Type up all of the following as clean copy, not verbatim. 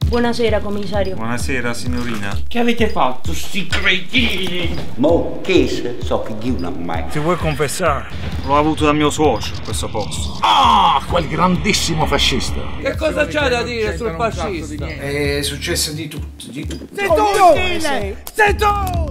Buonasera, commissario. Buonasera, signorina. Che avete fatto, sti cretini? Mo che so che di una mai. Ti vuoi confessare? L'ho avuto dal mio suocero, questo posto. Ah, quel grandissimo fascista. Che cosa c'è da dire sul fascista? È successo di tutto, di tutto. Sei tu, sei tu!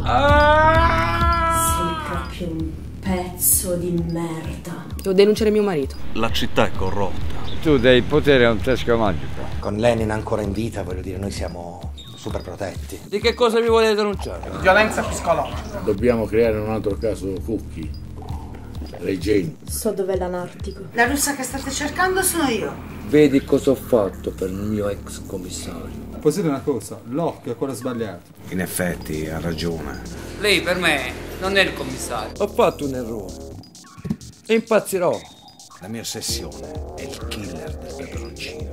Sei proprio un pezzo di merda. Devo denunciare mio marito. La città è corrotta. Tu dai il potere a un teschio magico. Con Lenin ancora in vita, voglio dire, noi siamo super protetti. Di che cosa mi volete denunciare? Violenza psicologica. Dobbiamo creare un altro caso Cucchi. Regeni. So dov'è l'anartico. La russa che state cercando sono io. Vedi cosa ho fatto per il mio ex commissario. Posso dire una cosa? L'occhio è quello sbagliato. In effetti, ha ragione. Lei per me non è il commissario. Ho fatto un errore. E impazzirò. La mia ossessione è il killer del peperoncino.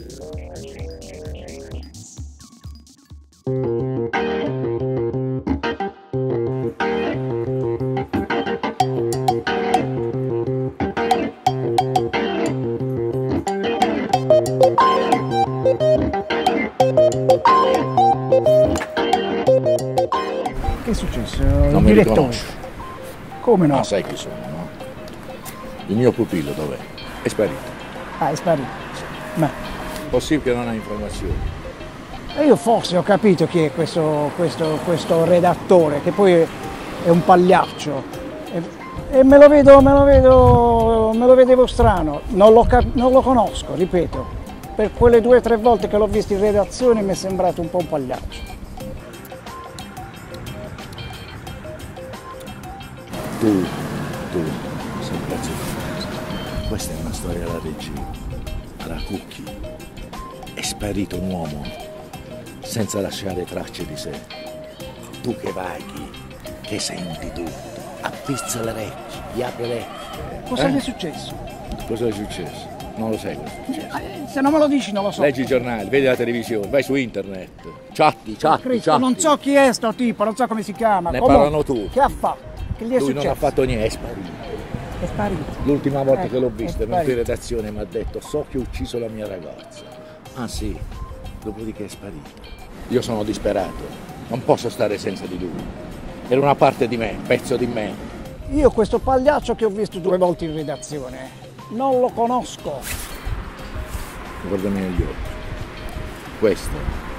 Che è successo? Non mi riconosci. Come no? Ah, sai chi sono, no? Il mio pupillo dov'è? È sparito. Ah, è sparito. Ma Possibile che non ha informazioni. io forse ho capito chi è questo redattore, che poi è un pagliaccio. E me lo vedevo strano. Non lo conosco, ripeto. Per quelle 2 o 3 volte che l'ho visto in redazione mi è sembrato un po' un pagliaccio. Tu sei un pezzo di cosa. Questa è una storia alla regina. Alla Cucchi è sparito un uomo senza lasciare tracce di sé. Tu che vaghi, che senti tutto, appizza le orecchie, gli apre le orecchie. Cosa mi è successo? Cosa è successo? Non lo sai cosa è successo. Se non me lo dici non lo so. Leggi i giornali, vedi la televisione, vai su internet, chatti. Cristo, non so chi è sto tipo, non so come si chiama. Ne parlano tutti. Che ha fatto? Che gli è Lui successo? non ha fatto niente, è sparito. È sparito. L'ultima volta che l'ho è visto in sparito. redazione mi ha detto so che ho ucciso la mia ragazza. Ah sì, dopodiché è sparito. Io sono disperato, non posso stare senza di lui. Era una parte di me, pezzo di me. Io questo pagliaccio che ho visto 2 volte in redazione, non lo conosco. Guardami negli occhi. Questo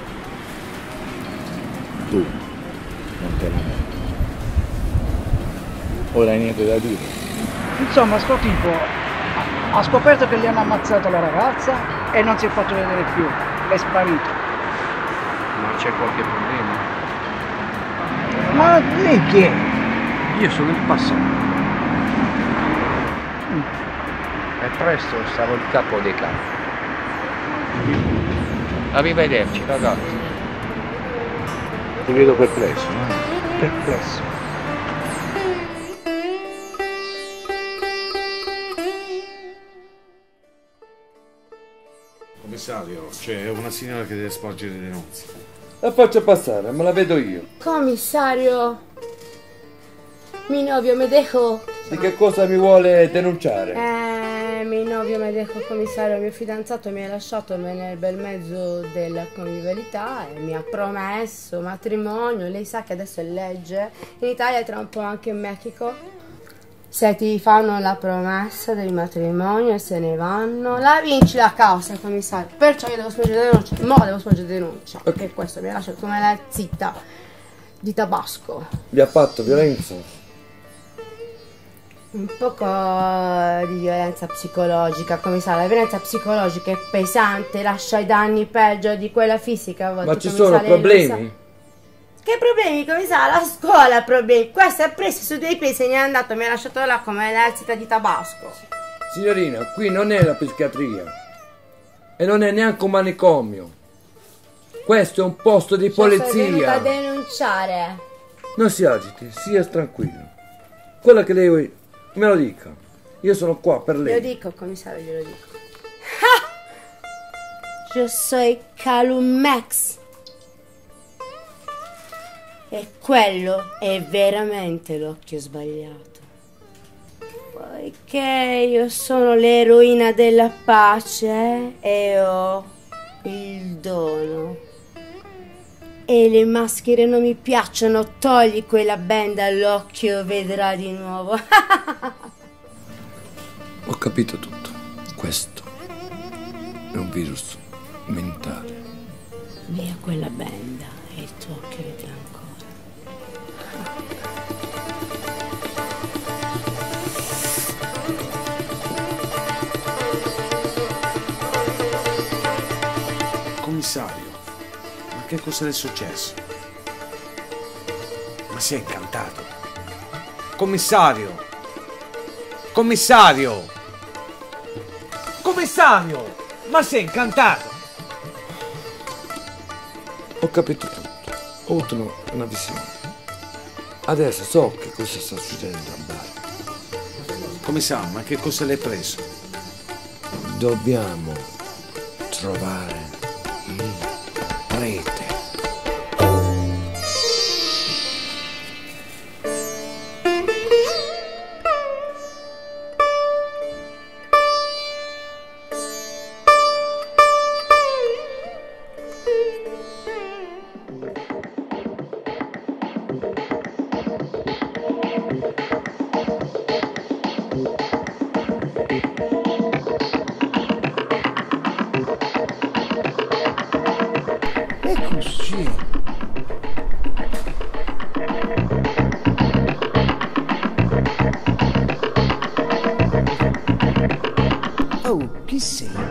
tu non te la metti. Ora hai niente da dire. Insomma, sto tipo ha scoperto che gli hanno ammazzato la ragazza e non si è fatto vedere più, è sparito. Ma c'è qualche problema? Ma lei chi è? Io sono il passato. E presto sarò il capo dei capi. Arrivederci, ragazzi. Ti vedo perplesso, no? Perplesso. Commissario, c'è una signora che deve sporgere denunce. La faccio passare, me la vedo io. Commissario, mi novio me dejo. Di che cosa mi vuole denunciare? Mi novio me dejo, commissario, mio fidanzato mi ha lasciato nel bel mezzo della convivialità e mi ha promesso matrimonio. Lei sa che adesso è legge in Italia e tra un po' anche in Messico. Se ti fanno la promessa del matrimonio e se ne vanno, la vinci la causa, commissario. Perciò io devo sporgere denuncia. Devo sporgere denuncia. Perché questo mi ha lasciato come la zitta di Tabasco. Vi ha fatto violenza? Un poco di violenza psicologica, commissario. La violenza psicologica è pesante, lascia i danni peggio di quella fisica a volte. Ma ci sono problemi? Che problemi, commissario? La scuola ha problemi. Questo ha preso su dei pesi e ne è andato, mi ha lasciato là come l'esita di Tabasco. Signorina, qui non è la psichiatria e non è neanche un manicomio. Questo è un posto di polizia. Sono venuta a denunciare. Non si agiti, sia tranquillo. Quella che lei me lo dica. Io sono qua per lei. Glielo dico, commissario, glielo dico. Io sono Calumex. E quello è veramente l'occhio sbagliato. Poiché io sono l'eroina della pace e ho il dono. E le maschere non mi piacciono, togli quella benda all'occhio, vedrà di nuovo. Ho capito tutto. Questo è un virus mentale. Via quella benda e il tuo occhio vedrà ancora. Commissario, ma che cosa le è successo? Ma si è incantato. Commissario! Commissario! Commissario! Ma si è incantato! Ho capito tutto. Ho avuto una visione. Adesso so che cosa sta succedendo al bar. Commissario, ma che cosa le è preso? Dobbiamo trovare il prete. Oh, chi sei?